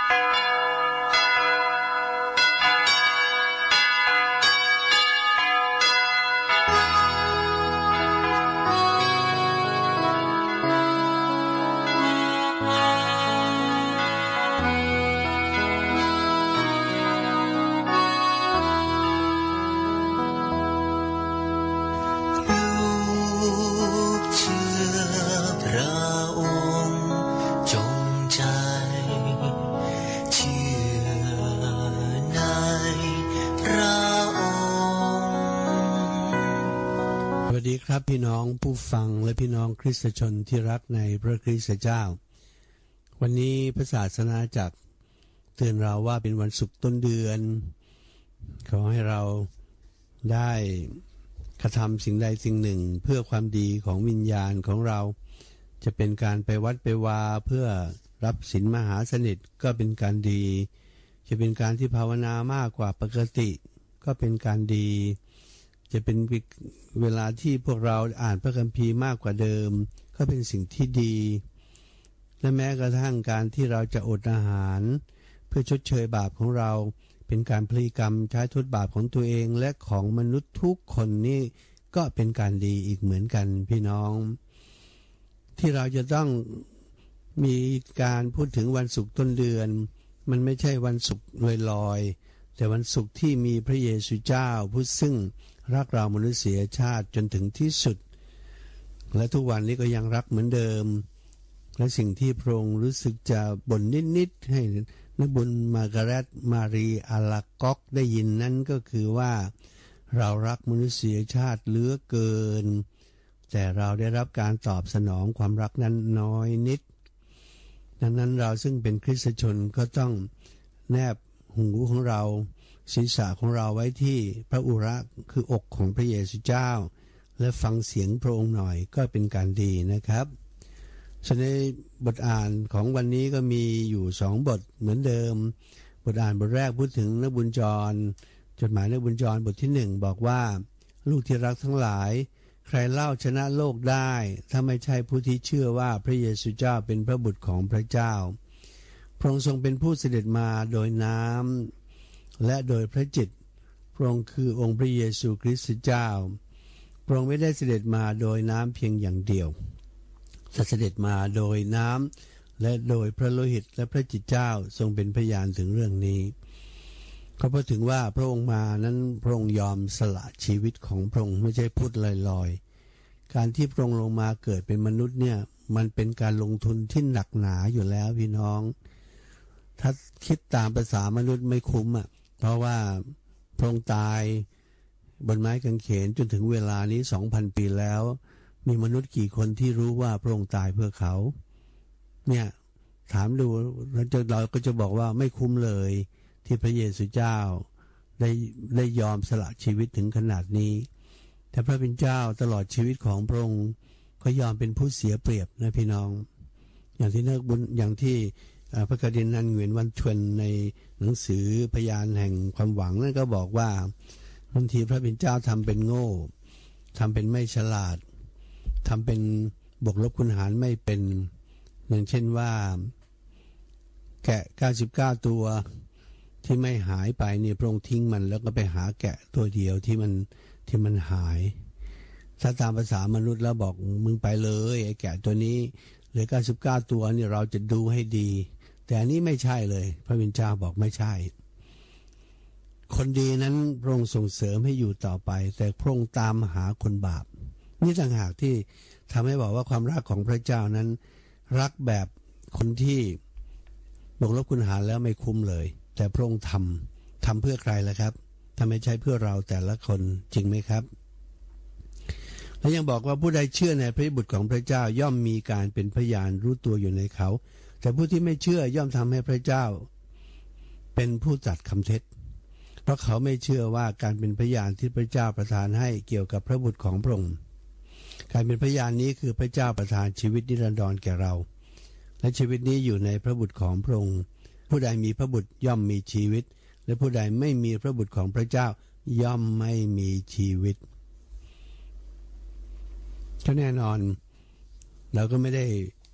สวัสดีครับพี่น้องผู้ฟังและพี่น้องคริสตชนที่รักในพระคริสตเจ้าวันนี้พระศาสนาจักรเตือนเราว่าเป็นวันศุกร์ต้นเดือนขอให้เราได้กระทำสิ่งใดสิ่งหนึ่งเพื่อความดีของวิญญาณของเราจะเป็นการไปวัดไปวาเพื่อรับศีลมหาสนิทก็เป็นการดีจะเป็นการที่ภาวนามากกว่าปกติก็เป็นการดีจะเป็นเวลาที่พวกเราอ่านพระคัมภีร์มากกว่าเดิมก็เป็นสิ่งที่ดีและแม้กระทั่งการที่เราจะอดอาหารเพื่อชดเชยบาปของเราเป็นการพลีกรรมใช้โทษบาปของตัวเองและของมนุษย์ทุกคนนี่ก็เป็นการดีอีกเหมือนกันพี่น้องที่เราจะต้องมีการพูดถึงวันศุกร์ต้นเดือนมันไม่ใช่วันศุกร์ลอยๆแต่วันศุกร์ที่มีพระเยซูเจ้าผู้ซึ่งรักเรามนุษยชาติจนถึงที่สุดและทุกวันนี้ก็ยังรักเหมือนเดิมและสิ่งที่พระองค์รู้สึกจะบ่นนิดๆให้นักบุญมาร์กาเร็ตมารีอาลาก๊อกได้ยินนั่นก็คือว่าเรารักมนุษยชาติเหลือเกินแต่เราได้รับการตอบสนองความรักนั้นน้อยนิดดังนั้นเราซึ่งเป็นคริสตชนก็ต้องแนบหูของเราศีรษะของเราไว้ที่พระอุระคืออกของพระเยซูเจ้าและฟังเสียงพระองค์หน่อยก็เป็นการดีนะครับฉะนั้นบทอ่านของวันนี้ก็มีอยู่2บทเหมือนเดิมบทอ่านบทแรกพูดถึงนักบุญจรจดหมายนักบุญจรบทที่1บอกว่าลูกที่รักทั้งหลายใครเล่าชนะโลกได้ถ้าไม่ใช่ผู้ที่เชื่อว่าพระเยซูเจ้าเป็นพระบุตรของพระเจ้าพระองค์ทรงเป็นผู้เสด็จมาโดยน้ำและโดยพระจิตพระองค์คือองค์พระเยซูคริสต์เจ้าพระองค์ไม่ได้เสด็จมาโดยน้ำเพียงอย่างเดียวแต่เสด็จมาโดยน้ำและโดยพระโลหิตและพระจิตเจ้าทรงเป็นพยานถึงเรื่องนี้ก็พูดถึงว่าพระองค์มานั้นพระองค์ยอมสละชีวิตของพระองค์ไม่ใช่พูดลอยๆการที่พระองค์ลงมาเกิดเป็นมนุษย์เนี่ยมันเป็นการลงทุนที่หนักหนาอยู่แล้วพี่น้องถ้าคิดตามภาษามนุษย์ไม่คุ้มเพราะว่าพระองค์ตายบนไม้กางเขนจนถึงเวลานี้ 2,000 ปีแล้วมีมนุษย์กี่คนที่รู้ว่าพระองค์ตายเพื่อเขาเนี่ยถามดูเราก็จะบอกว่าไม่คุ้มเลยที่พระเยซูเจ้าได้ยอมสละชีวิตถึงขนาดนี้แต่พระเป็นเจ้าตลอดชีวิตของพระองค์ก็ยอมเป็นผู้เสียเปรียบนะพี่น้องอย่างที่นักบุญอย่างที่พระคดินันเหวียนวันชวนในหนังสือพยานแห่งความหวังนั่นก็บอกว่าบางทีพระเป็นเจ้าทำเป็นโง่ทำเป็นไม่ฉลาดทำเป็นบวกลบคูณหารไม่เป็นอย่างเช่นว่าแกะ99ตัวที่ไม่หายไปเนี่ยพระองค์ทิ้งมันแล้วก็ไปหาแกะตัวเดียวที่มันหายถ้าตามภาษามนุษย์แล้วบอกมึงไปเลยไอ้แกะตัวนี้เหลือ99ตัวนี่เราจะดูให้ดีแต่อันนี้ไม่ใช่เลยพระวิญญาณบอกไม่ใช่คนดีนั้นพระองค์ส่งเสริมให้อยู่ต่อไปแต่พระองค์ตามหาคนบาปนี่ต่างหากที่ทำให้บอกว่าความรักของพระเจ้านั้นรักแบบคนที่บวกลบคูณหารแล้วไม่คุ้มเลยแต่พระองค์ทำเพื่อใครล่ะครับทำไม่ใช่เพื่อเราแต่ละคนจริงไหมครับและยังบอกว่าผู้ใดเชื่อในพระบุตรของพระเจ้าย่อมมีการเป็นพยานรู้ตัวอยู่ในเขาแต่ผู้ที่ไม่เชื่อย่อมทำให้พระเจ้าเป็นผู้ตรัสคำเท็จเพราะเขาไม่เชื่อว่าการเป็นพยานที่พระเจ้าประทานให้เกี่ยวกับพระบุตรของพระองค์การเป็นพยานนี้คือพระเจ้าประทานชีวิตนิรันดรแก่เราและชีวิตนี้อยู่ในพระบุตรของพระองค์ผู้ใดมีพระบุตรย่อมมีชีวิตและผู้ใดไม่มีพระบุตรของพระเจ้าย่อมไม่มีชีวิตก็แน่นอนเราก็ไม่ได้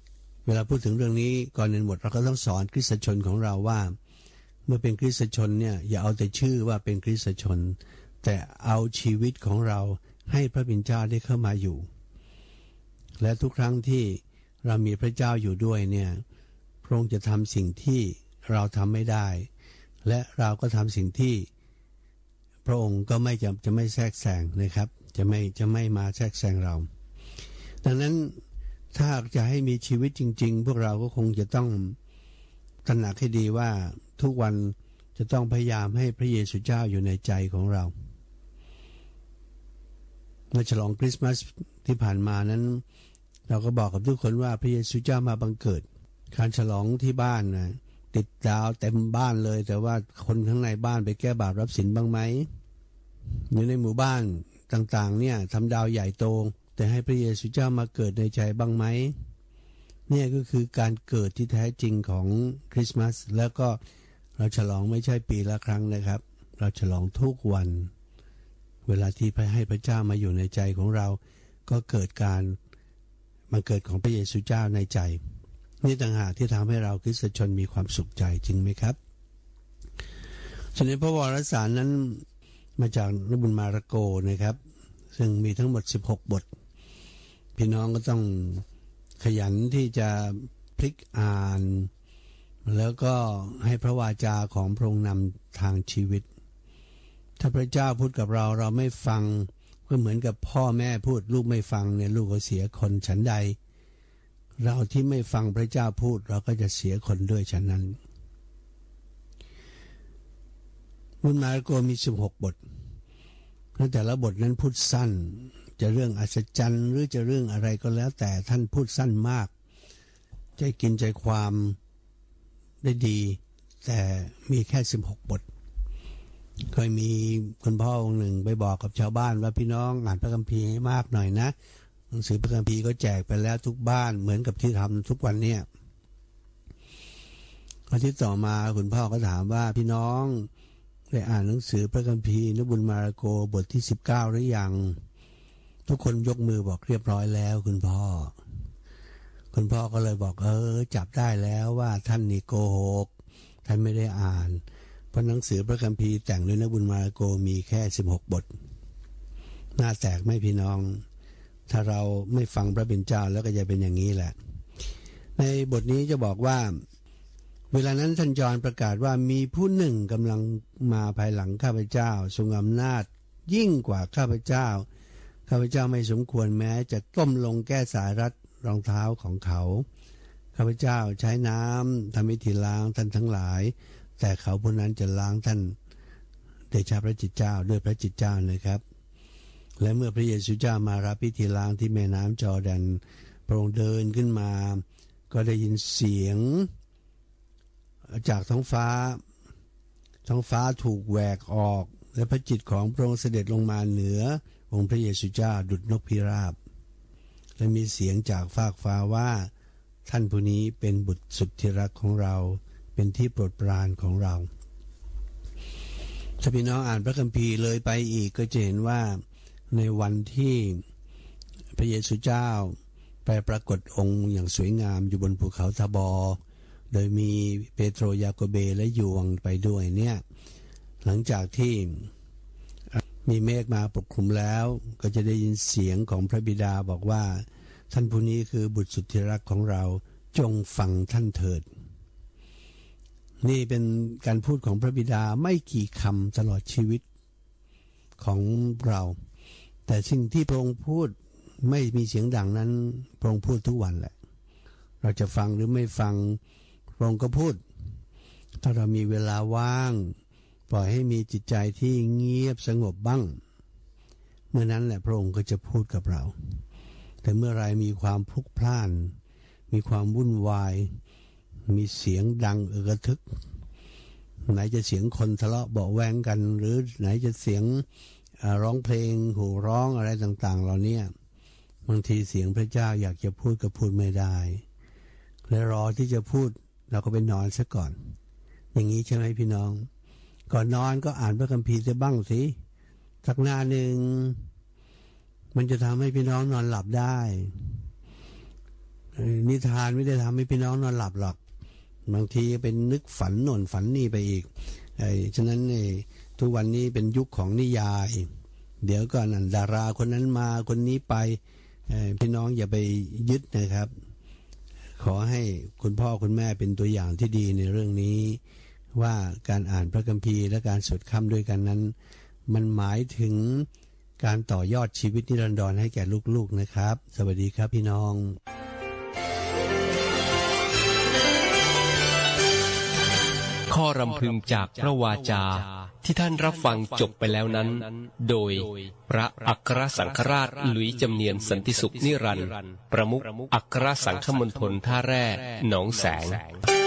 เวลาพูดถึงเรื่องนี้ก่อนอื่นหมดเราก็ต้องสอนคริสตชนของเราว่าเมื่อเป็นคริสตชนเนี่ยอย่าเอาแต่ชื่อว่าเป็นคริสตชนแต่เอาชีวิตของเราให้พระบิดาได้เข้ามาอยู่และทุกครั้งที่เรามีพระเจ้าอยู่ด้วยเนี่ยพระองค์จะทำสิ่งที่เราทำไม่ได้และเราก็ทำสิ่งที่พระองค์ก็จะไม่แทรกแซงนะครับจะไม่มาแทรกแซงเราดังนั้นถ้าจะให้มีชีวิตจริงๆพวกเราก็คงจะต้องตระหนักให้ดีว่าทุกวันจะต้องพยายามให้พระเยซูเจ้าอยู่ในใจของเราเมื่อฉลองคริสต์มาสที่ผ่านมานั้นเราก็บอกกับทุกคนว่าพระเยซูเจ้ามาบังเกิดการฉลองที่บ้านนะติดดาวเต็มบ้านเลยแต่ว่าคนข้างในบ้านไปแก้บาปรับศีลบ้างไหมอยู่ในหมู่บ้านต่างๆเนี่ยทำดาวใหญ่โตแต่ให้พระเยซูเจ้ามาเกิดในใจบ้างไหมเนี่ยก็คือการเกิดที่แท้จริงของคริสต์มาสแล้วก็เราฉลองไม่ใช่ปีละครั้งนะครับเราฉลองทุกวันเวลาที่ให้พระเจ้ามาอยู่ในใจของเราก็เกิดการมาเกิดของพระเยซูเจ้าในใจนี่ต่างหากที่ทำให้เราคริสตชนมีความสุขใจจริงไหมครับฉะนั้นพระวรสารนั้นมาจากพระบุญมาระโกนะครับซึ่งมีทั้งหมด16บทพี่น้องก็ต้องขยันที่จะพลิกอ่านแล้วก็ให้พระวาจาของพระองค์นำทางชีวิตถ้าพระเจ้าพูดกับเราเราไม่ฟังก็เหมือนกับพ่อแม่พูดลูกไม่ฟังเนี่ยลูกก็เสียคนฉันใดเราที่ไม่ฟังพระเจ้าพูดเราก็จะเสียคนด้วยฉะนั้นบุญมาระโกมี16บทแต่ละบทนั้นพูดสั้นจะเรื่องอัศจรรย์หรือจะเรื่องอะไรก็แล้วแต่ท่านพูดสั้นมากใจกินใจความได้ดีแต่มีแค่16บทเคยมีคุณพ่อองค์หนึ่งไปบอกกับชาวบ้านว่าพี่น้องอ่านพระคัมภีร์ให้มากหน่อยนะหนังสือพระคัมภีร์ก็แจกไปแล้วทุกบ้านเหมือนกับที่ทำทุกวันเนี่ยอาทิตย์ต่อมาคุณพ่อก็ถามว่าพี่น้องได้อ่านหนังสือพระคัมภีร์นบุญมาระโกบทที่19หรือยังทุกคนยกมือบอกเรียบร้อยแล้วคุณพ่อก็เลยบอกจับได้แล้วว่าท่านนี่โกหกท่านไม่ได้อ่านเพราะหนังสือพระคัมภีร์แต่งโดยนบุญมาระโกมีแค่16บทน่าแตกไหมพี่น้องถ้าเราไม่ฟังพระบิดาแล้วก็จะเป็นอย่างนี้แหละในบทนี้จะบอกว่าเวลานั้นท่านยอห์นประกาศว่ามีผู้หนึ่งกำลังมาภายหลังข้าพเจ้าทรงอำนาจยิ่งกว่าข้าพเจ้าไม่สมควรแม้จะก้มลงแก้สายรัดรองเท้าของเขาข้าพเจ้าใช้น้ำทำพิธีล้างท่านทั้งหลายแต่เขาผู้นั้นจะล้างท่านเดชะพระจิตเจ้าด้วยพระจิตเจ้านะครับและเมื่อพระเยซูเจ้ามารับพิธีล้างที่แม่น้ำจอร์แดนพระองค์เดินขึ้นมาก็ได้ยินเสียงจากท้องฟ้าถูกแหวกออกและพระจิตของพระองค์เสด็จลงมาเหนือองค์พระเยซูเจ้าดุจนกพิราบและมีเสียงจากฟากฟ้าว่าท่านผู้นี้เป็นบุตรสุดที่รักของเราเป็นที่โปรดปรานของเราถ้าพี่น้องอ่านพระคัมภีร์เลยไปอีกก็จะเห็นว่าในวันที่พระเยซูเจ้าไปปรากฏองค์อย่างสวยงามอยู่บนภูเขาทาบอร์โดยมีเปโตรยาโคเบและยูวังไปด้วยเนี่ยหลังจากที่มีเมฆมาปกคลุมแล้วก็จะได้ยินเสียงของพระบิดาบอกว่าท่านผู้นี้คือบุตรสุดที่รักของเราจงฟังท่านเถิดนี่เป็นการพูดของพระบิดาไม่กี่คำตลอดชีวิตของเราแต่สิ่งที่พระองค์พูดไม่มีเสียงดังนั้นพระองค์พูดทุกวันแหละเราจะฟังหรือไม่ฟังพระองค์ก็พูดถ้าเรามีเวลาว่างปล่อยให้มีจิตใจที่เงียบสงบบ้างเมื่อนั้นแหละพระองค์ก็จะพูดกับเราแต่เมื่อไรมีความพลุกพล่านมีความวุ่นวายมีเสียงดังอึกระทึกไหนจะเสียงคนทะเลาะเบาะแว้งกันหรือไหนจะเสียงร้องเพลงโห่ร้องอะไรต่างๆเหล่านี้บางทีเสียงพระเจ้าอยากจะพูดก็พูดไม่ได้และรอที่จะพูดเราก็ไปนอนซะก่อนอย่างนี้ใช่ไหมพี่น้องก่อนนอนก็อ่านพระคัมภีร์จะบ้างสิสักหน้าหนึ่งมันจะทำให้พี่น้องนอนหลับได้นิทานไม่ได้ทำให้พี่น้องนอนหลับหรอกบางทีเป็นนึกฝันโน่นฝันนี่ไปอีกฉะนั้นทุกวันนี้เป็นยุคของนิยายเดี๋ยวก็นั่นดาราคนนั้นมาคนนี้ไปพี่น้องอย่าไปยึดนะครับขอให้คุณพ่อคุณแม่เป็นตัวอย่างที่ดีในเรื่องนี้ว่าการอ่านพระคัมภีร์และการสวดค่ำด้วยกันนั้นมันหมายถึงการต่อยอดชีวิตนิรันดรให้แก่ลูกๆนะครับสวัสดีครับพี่น้องข้อรำพึงจากพระวาจาที่ท่านรับฟังจบไปแล้วนั้นโดยพระอัครสังฆราชหลุยส์จำเนียนสันติสุขนิรันดร์ประมุขอัครสังฆมณฑลท่าแร่หนองแสง